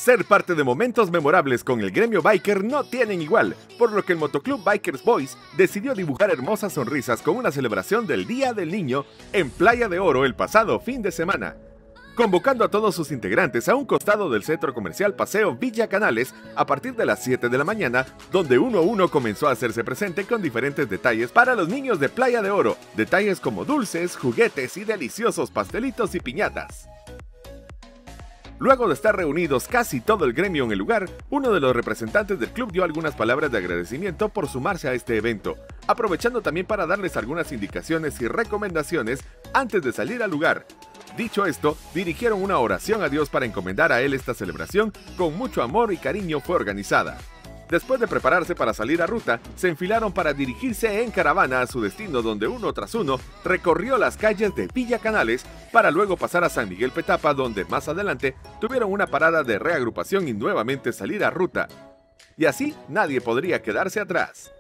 Ser parte de momentos memorables con el gremio biker no tienen igual, por lo que el Motoclub Bikers Boys decidió dibujar hermosas sonrisas con una celebración del Día del Niño en Playa de Oro el pasado fin de semana, convocando a todos sus integrantes a un costado del centro comercial Paseo Villa Canales a partir de las 7 de la mañana, donde uno a uno comenzó a hacerse presente con diferentes detalles para los niños de Playa de Oro, detalles como dulces, juguetes y deliciosos pastelitos y piñatas. Luego de estar reunidos casi todo el gremio en el lugar, uno de los representantes del club dio algunas palabras de agradecimiento por sumarse a este evento, aprovechando también para darles algunas indicaciones y recomendaciones antes de salir al lugar. Dicho esto, dirigieron una oración a Dios para encomendar a él esta celebración con mucho amor y cariño fue organizada. Después de prepararse para salir a ruta, se enfilaron para dirigirse en caravana a su destino donde uno tras uno recorrió las calles de Villa Canales para luego pasar a San Miguel Petapa donde más adelante tuvieron una parada de reagrupación y nuevamente salir a ruta. Y así nadie podría quedarse atrás.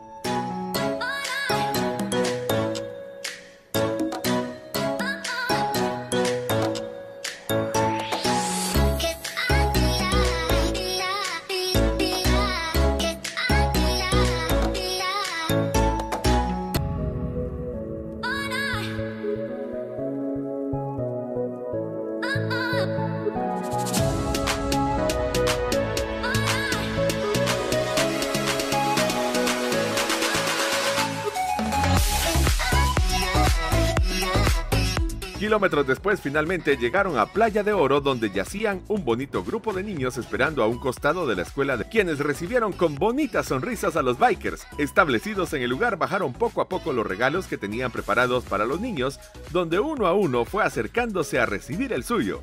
Kilómetros después finalmente llegaron a Playa de Oro donde yacían un bonito grupo de niños esperando a un costado de la escuela de quienes recibieron con bonitas sonrisas a los bikers. Establecidos en el lugar bajaron poco a poco los regalos que tenían preparados para los niños, donde uno a uno fue acercándose a recibir el suyo.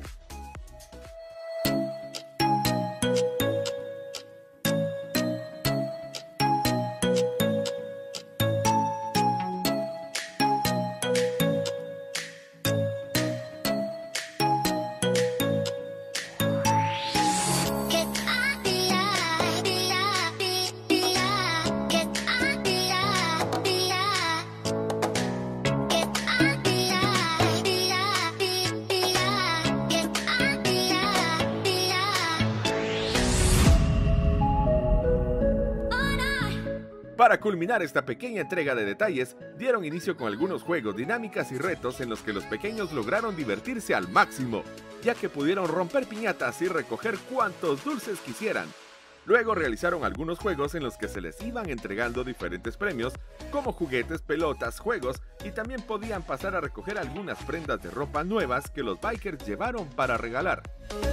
Para culminar esta pequeña entrega de detalles, dieron inicio con algunos juegos, dinámicas y retos en los que los pequeños lograron divertirse al máximo, ya que pudieron romper piñatas y recoger cuantos dulces quisieran. Luego realizaron algunos juegos en los que se les iban entregando diferentes premios, como juguetes, pelotas, juegos, y también podían pasar a recoger algunas prendas de ropa nuevas que los bikers llevaron para regalar.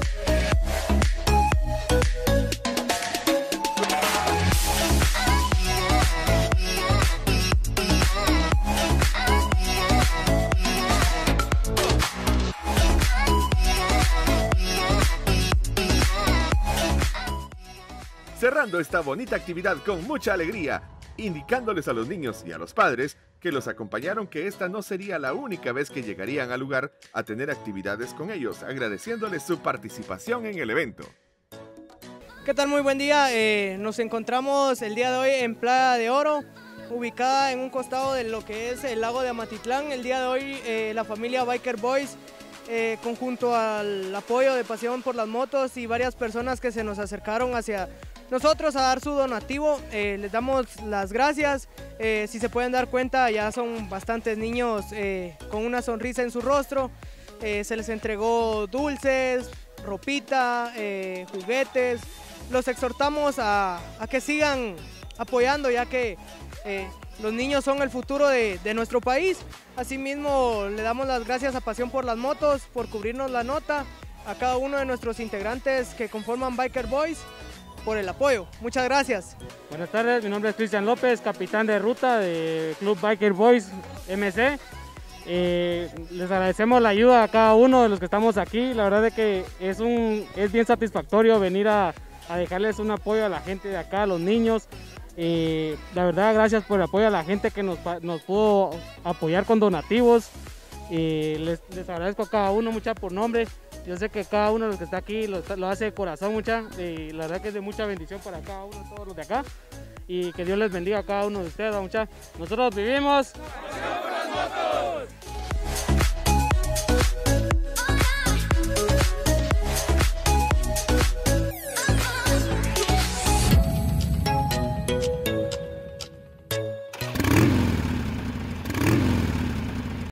Cerrando esta bonita actividad con mucha alegría, indicándoles a los niños y a los padres que los acompañaron que esta no sería la única vez que llegarían al lugar a tener actividades con ellos, agradeciéndoles su participación en el evento. ¿Qué tal? Muy buen día, nos encontramos el día de hoy en Playa de Oro, ubicada en un costado de lo que es el lago de Amatitlán. El día de hoy la familia Biker Boys, conjunto al apoyo de Pasión por las Motos y varias personas que se nos acercaron hacia nosotros a dar su donativo, les damos las gracias. Si se pueden dar cuenta, ya son bastantes niños con una sonrisa en su rostro. Se les entregó dulces, ropita, juguetes. Los exhortamos a que sigan apoyando, ya que los niños son el futuro de nuestro país. Asimismo, le damos las gracias a Pasión por las Motos por cubrirnos la nota, a cada uno de nuestros integrantes que conforman Biker Boys por el apoyo. Muchas gracias. Buenas tardes, mi nombre es Cristian López, capitán de ruta de Club Biker Boys MC. Les agradecemos la ayuda a cada uno de los que estamos aquí. La verdad es que es bien satisfactorio venir a dejarles un apoyo a la gente de acá, a los niños. La verdad, gracias por el apoyo a la gente que nos pudo apoyar con donativos. Les agradezco a cada uno, mucha por nombre. Yo sé que cada uno de los que está aquí lo hace de corazón, mucha. La verdad que es de mucha bendición para cada uno, todos los de acá. Y que Dios les bendiga a cada uno de ustedes, mucha. Nosotros vivimos. ¡Pasión por las motos!